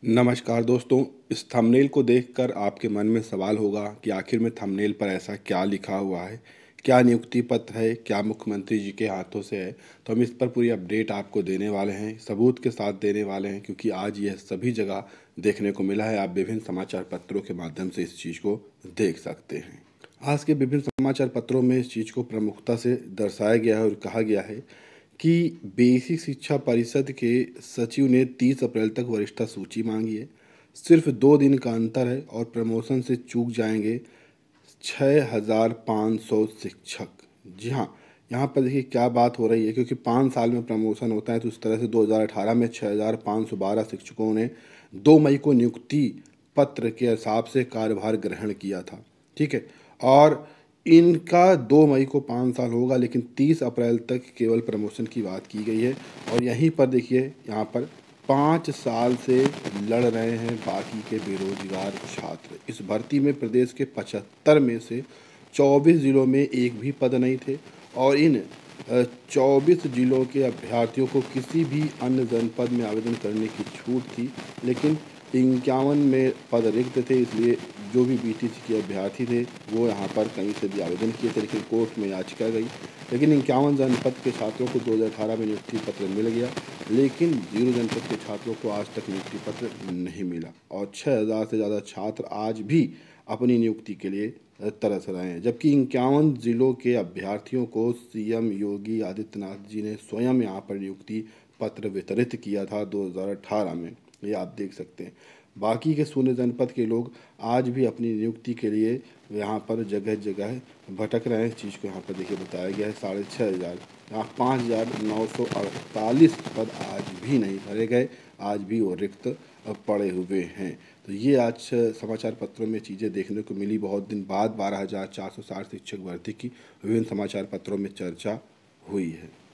नमस्कार दोस्तों। इस थंबनेल को देखकर आपके मन में सवाल होगा कि आखिर में थंबनेल पर ऐसा क्या लिखा हुआ है, क्या नियुक्ति पत्र है, क्या मुख्यमंत्री जी के हाथों से है। तो हम इस पर पूरी अपडेट आपको देने वाले हैं, सबूत के साथ देने वाले हैं, क्योंकि आज यह सभी जगह देखने को मिला है। आप विभिन्न समाचार पत्रों के माध्यम से इस चीज़ को देख सकते हैं। आज के विभिन्न समाचार पत्रों में इस चीज़ को प्रमुखता से दर्शाया गया है और कहा गया है कि बेसिक शिक्षा परिषद के सचिव ने 30 अप्रैल तक वरिष्ठता सूची मांगी है। सिर्फ 2 दिन का अंतर है और प्रमोशन से चूक जाएंगे 6,500 शिक्षक। जी हाँ, यहाँ पर देखिए क्या बात हो रही है, क्योंकि 5 साल में प्रमोशन होता है। तो इस तरह से 2018 में 6,512 शिक्षकों ने 2 मई को नियुक्ति पत्र के हिसाब से कार्यभार ग्रहण किया था। ठीक है, और इनका 2 मई को 5 साल होगा, लेकिन 30 अप्रैल तक केवल प्रमोशन की बात की गई है। और यहीं पर देखिए, यहाँ पर 5 साल से लड़ रहे हैं बाकी के बेरोजगार छात्र। इस भर्ती में प्रदेश के 75 में से 24 जिलों में एक भी पद नहीं थे, और इन 24 जिलों के अभ्यर्थियों को किसी भी अन्य जनपद में आवेदन करने की छूट थी, लेकिन 51 में पद रिक्त थे। इसलिए जो भी बीटीसी के अभ्यर्थी थे वो यहाँ पर कहीं से भी आवेदन किए थे, लेकिन कोर्ट में याचिका गई। लेकिन 51 जनपद के छात्रों को 2018 में नियुक्ति पत्र मिल गया, लेकिन 0 जनपद के छात्रों को आज तक नियुक्ति पत्र नहीं मिला। और 6,000 से ज़्यादा छात्र आज भी अपनी नियुक्ति के लिए तरस रहे हैं, जबकि 51 जिलों के अभ्यर्थियों को सीएम योगी आदित्यनाथ जी ने स्वयं यहाँ पर नियुक्ति पत्र वितरित किया था 2018 में। ये आप देख सकते हैं। बाकी के 0 जनपद के लोग आज भी अपनी नियुक्ति के लिए यहाँ पर जगह जगह भटक रहे हैं। इस चीज़ को यहाँ पर देखिए बताया गया है। 6,500 यहाँ 5,948 पद आज भी नहीं भरे गए, आज भी वो रिक्त पड़े हुए हैं। तो ये आज समाचार पत्रों में चीज़ें देखने को मिली। बहुत दिन बाद 12,460 शिक्षक भर्ती की विभिन्न समाचार पत्रों में चर्चा हुई है।